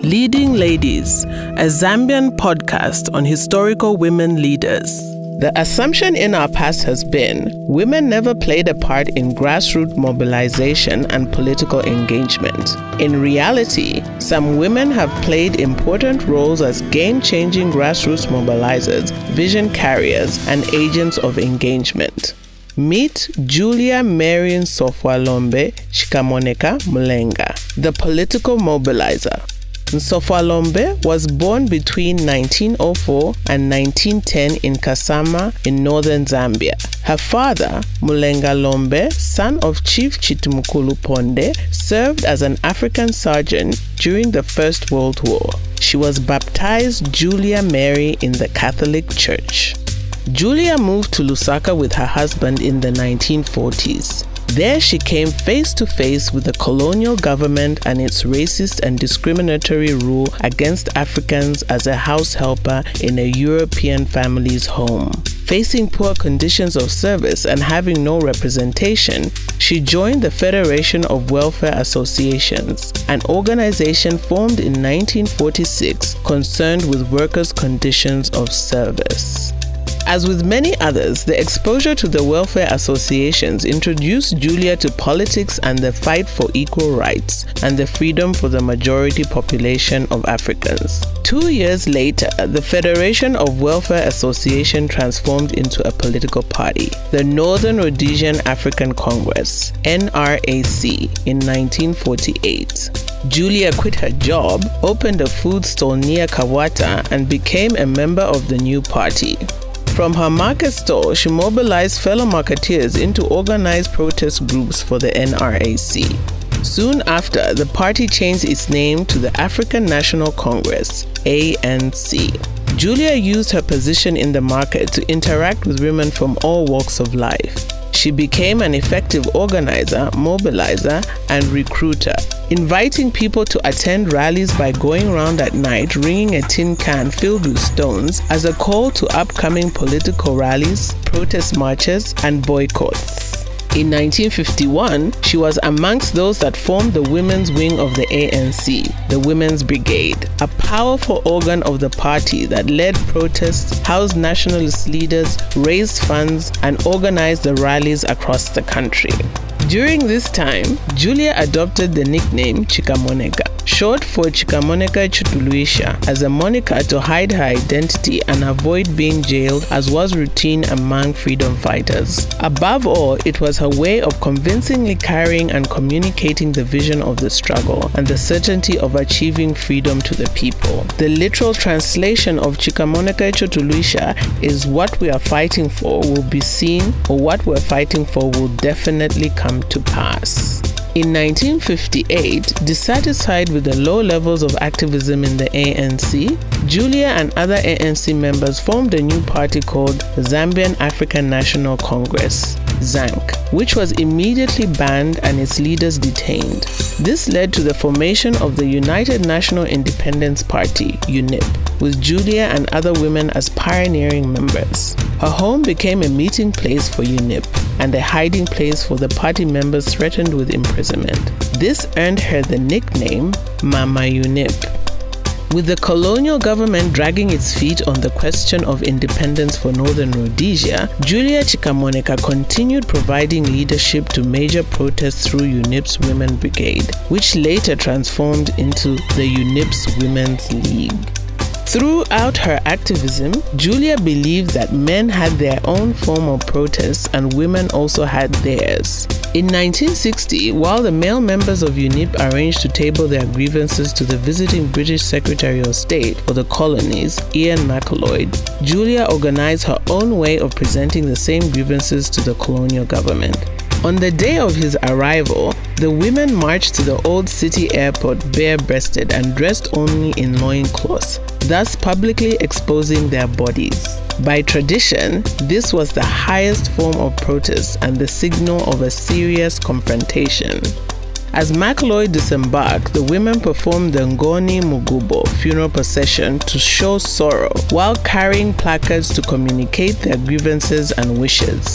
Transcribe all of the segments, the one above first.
Leading Ladies, a Zambian podcast on historical women leaders. The assumption in our past has been women never played a part in grassroots mobilization and political engagement. In reality, some women have played important roles as game-changing grassroots mobilizers, vision carriers, and agents of engagement. Meet Julia Mary Nsofwalombe Chikamoneka Mulenga, the political mobilizer. Nsofwalombe was born between 1904 and 1910 in Kasama in northern Zambia. Her father, Mulenga Lombe, son of Chief Chitumukulu Ponde, served as an African sergeant during the First World War. She was baptized Julia Mary in the Catholic Church. Julia moved to Lusaka with her husband in the 1940s. There she came face to face with the colonial government and its racist and discriminatory rule against Africans as a house helper in a European family's home. Facing poor conditions of service and having no representation, she joined the Federation of Welfare Associations, an organization formed in 1946 concerned with workers' conditions of service. As with many others, the exposure to the welfare associations introduced Julia to politics and the fight for equal rights and the freedom for the majority population of Africans. 2 years later, the Federation of Welfare Association transformed into a political party, the Northern Rhodesian African Congress, NRAC, in 1948. Julia quit her job, opened a food stall near Kawata, and became a member of the new party. From her market stall, she mobilized fellow marketeers into organized protest groups for the NRAC. Soon after, the party changed its name to the African National Congress, ANC. Julia used her position in the market to interact with women from all walks of life. She became an effective organizer, mobilizer, and recruiter, inviting people to attend rallies by going around at night ringing a tin can filled with stones as a call to upcoming political rallies, protest marches, and boycotts. In 1951, she was amongst those that formed the women's wing of the ANC, the Women's Brigade, a powerful organ of the party that led protests, housed nationalist leaders, raised funds, and organized the rallies across the country. During this time, Julia adopted the nickname Chikamoneka, short for Chikamoneka Chutuluisha, as a moniker to hide her identity and avoid being jailed, as was routine among freedom fighters. Above all, it was her way of convincingly carrying and communicating the vision of the struggle and the certainty of achieving freedom to the people. The literal translation of Chikamoneka Chutuluisha is what we are fighting for will be seen, or what we're fighting for will definitely come to pass. In 1958, dissatisfied with the low levels of activism in the ANC, Julia and other ANC members formed a new party called the Zambian African National Congress, ZANC, which was immediately banned and its leaders detained. This led to the formation of the United National Independence Party, UNIP, with Julia and other women as pioneering members. Her home became a meeting place for UNIP and a hiding place for the party members threatened with imprisonment. This earned her the nickname Mama UNIP. With the colonial government dragging its feet on the question of independence for Northern Rhodesia, Julia Chikamoneka continued providing leadership to major protests through UNIP's Women Brigade, which later transformed into the UNIP's Women's League. Throughout her activism, Julia believed that men had their own form of protest and women also had theirs. In 1960, while the male members of UNIP arranged to table their grievances to the visiting British Secretary of State for the colonies, Ian MacLeod, Julia organized her own way of presenting the same grievances to the colonial government. On the day of his arrival, the women marched to the old city airport bare-breasted and dressed only in loincloths, thus publicly exposing their bodies. By tradition, this was the highest form of protest and the signal of a serious confrontation. As MacLeod disembarked, the women performed the Ngoni Mugubo funeral procession to show sorrow while carrying placards to communicate their grievances and wishes.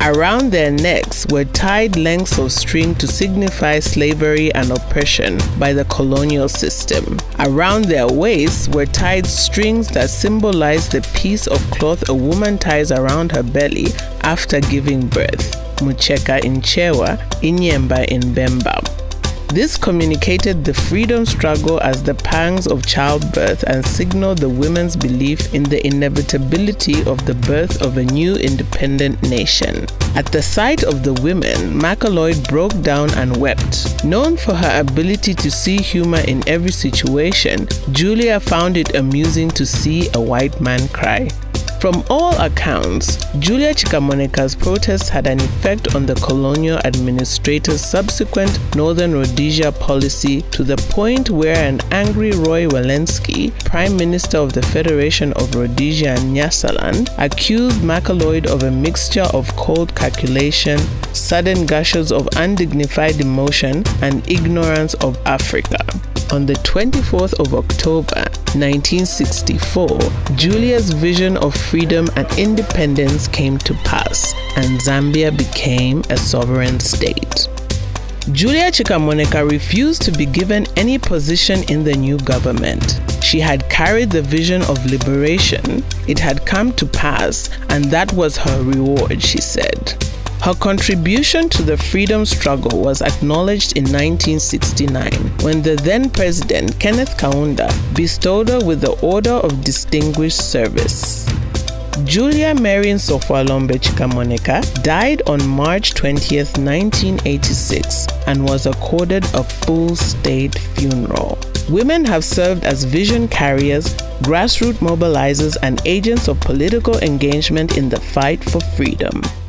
Around their necks were tied lengths of string to signify slavery and oppression by the colonial system. Around their waists were tied strings that symbolized the piece of cloth a woman ties around her belly after giving birth. Mucheka in Chewa, Inyemba in Bemba. This communicated the freedom struggle as the pangs of childbirth and signaled the women's belief in the inevitability of the birth of a new independent nation. At the sight of the women, Macleod broke down and wept. Known for her ability to see humor in every situation, Julia found it amusing to see a white man cry. From all accounts, Julia Chikamoneka's protests had an effect on the colonial administrator's subsequent Northern Rhodesia policy, to the point where an angry Roy Welensky, Prime Minister of the Federation of Rhodesia and Nyasaland, accused Macleod of a mixture of cold calculation, sudden gushes of undignified emotion, and ignorance of Africa. On the 24th of October, 1964, Julia's vision of freedom and independence came to pass, and Zambia became a sovereign state. Julia Chikamoneka refused to be given any position in the new government. She had carried the vision of liberation. It had come to pass, and that was her reward, she said. Her contribution to the freedom struggle was acknowledged in 1969 when the then president, Kenneth Kaunda, bestowed her with the Order of Distinguished Service. Julia Mary Nsofwalombe Chikamoneka died on March 20, 1986, and was accorded a full state funeral. Women have served as vision carriers, grassroots mobilizers, and agents of political engagement in the fight for freedom.